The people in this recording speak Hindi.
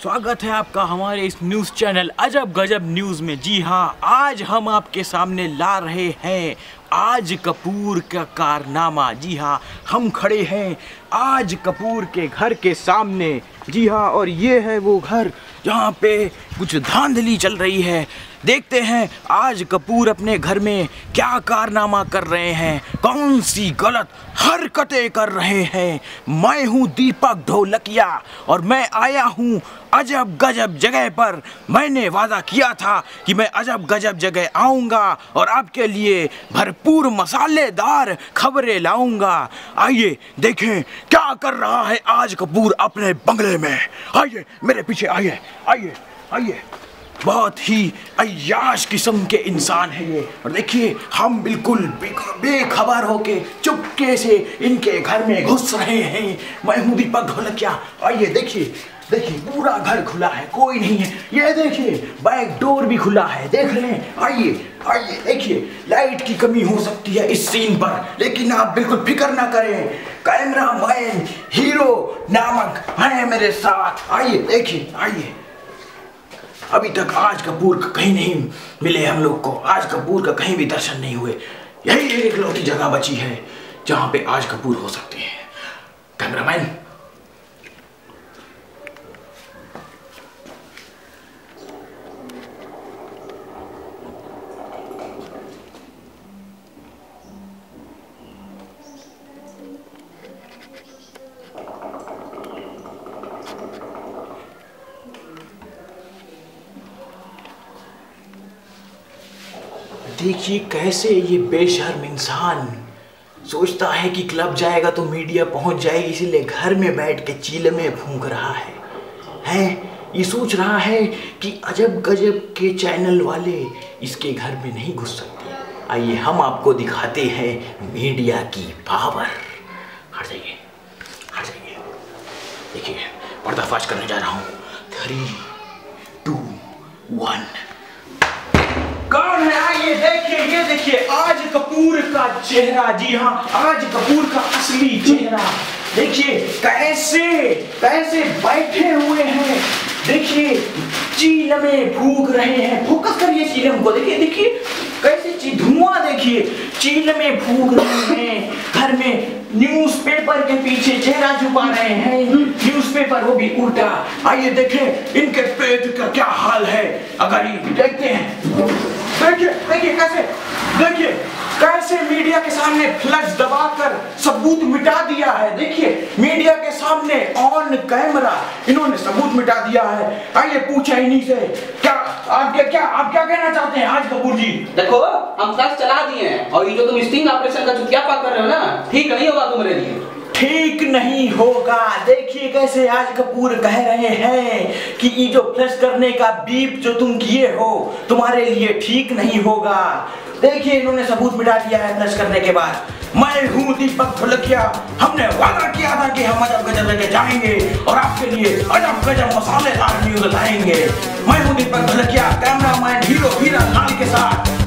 स्वागत है आपका हमारे इस न्यूज़ चैनल अजब गजब न्यूज़ में। जी हाँ, आज हम आपके सामने ला रहे हैं आज कपूर का कारनामा। जी हाँ, हम खड़े हैं आज कपूर के घर के सामने। जी हाँ, और ये है वो घर जहाँ पे कुछ धांधली चल रही है। देखते हैं आज कपूर अपने घर में क्या कारनामा कर रहे हैं, कौन सी गलत हरकतें कर रहे हैं। मैं हूँ दीपक ढोलकिया और मैं आया हूँ अजब गजब जगह पर। मैंने वादा किया था कि मैं अजब गजब जगह आऊँगा और आपके लिए भरपूर मसालेदार खबरें लाऊंगा। आइए देखें क्या कर रहा है आज कपूर अपने बंगले में। आइए मेरे पीछे आइए आइए आइए। बहुत ही अय्याश किस्म के इंसान है ये, और देखिए हम बिल्कुल बेखबर होके चुपके से इनके घर में घुस रहे हैं। मैं हूँ दीपक ढोलकिया। आइए देखिए देखिए, पूरा घर खुला है, कोई नहीं है। ये देखिए बैक डोर भी खुला है, देख रहे हैं। आइए आइए देखिए, लाइट की कमी हो सकती है इस सीन पर, लेकिन आप बिल्कुल फिक्र ना करें। कैमरा मैन हीरो नामक है मेरे साथ। आइए देखिए आइए। अभी तक आज कपूर का कहीं नहीं मिले हम लोग को, आज कपूर का कहीं भी दर्शन नहीं हुए। यही एक लौटी जगह बची है जहां पे आज कपूर हो सकते हैं। कैमरामैन देखिए कैसे ये बेशर्म इंसान सोचता है कि क्लब जाएगा तो मीडिया पहुंच जाएगी, इसीलिए घर में बैठ के चीलमे फूंक रहा है। ये सोच रहा है कि अजब गजब के चैनल वाले इसके घर में नहीं घुस सकते। आइए हम आपको दिखाते हैं मीडिया की पावर। हट जाइए हट जाइए। देखिए पर्दाफाश करने जा रहा हूँ। 3, 2, 1। कौन है? आइए देखिए, ये देखिए आज कपूर का चेहरा। जी हाँ, आज कपूर का असली चेहरा। देखिए कैसे कैसे बैठे हुए हैं, देखिए चीलमे फूंक रहे हैं। फोकस करिए चीलम को, देखिए देखिए कैसे धुआं, देखिए चीलमे फूंक रहे हैं। घर में न्यूज़पेपर के पीछे चेहरा छुपा रहे हैं, न्यूज़पेपर वो भी उल्टा। आइए देखें इनके पेट का क्या हाल है। अगर ये देखते हैं, देखिए देखिए कैसे, देखिए कैसे मीडिया के सामने फ्लैश दबाकर सबूत मिटा दिया है। देखिए मीडिया के सामने ऑन कैमरा इन्होंने सबूत मिटा दिया है। आइए पूछे इन्हीं से, क्या आप क्या कहना चाहते हैं आज कपूर जी? देखो हम फ्लैश चला दिए हैं और ये जो तुम स्टिंग ऑपरेशन का चुतियापा कर रहे हो ना, ठीक नहीं होगा तुम्हारे लिए, ठीक नहीं होगा। देखिए कैसे आज कपूर कह रहे हैं कि ये जो फ्लश करने का बीप जो तुम किए हो तुम्हारे लिए ठीक नहीं होगा। देखिए इन्होंने सबूत मिटा दिया है फ्लश करने के बाद। मैं हूँ दीपक ढोलकिया। हमने वादा किया था कि हम अजब गजब जगह जाएंगे और आपके लिए अजब गजब मसालेदार न्यूज़ लाएंगे। मैं हूँ दीपक ढोलकिया, कैमरामैन हीरो हीरा लाल के साथ।